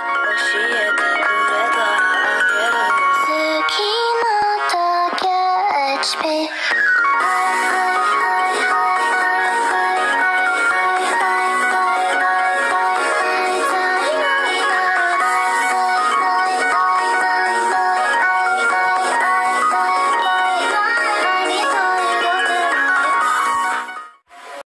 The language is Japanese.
えてくれたらあげるよ好きなだけ HP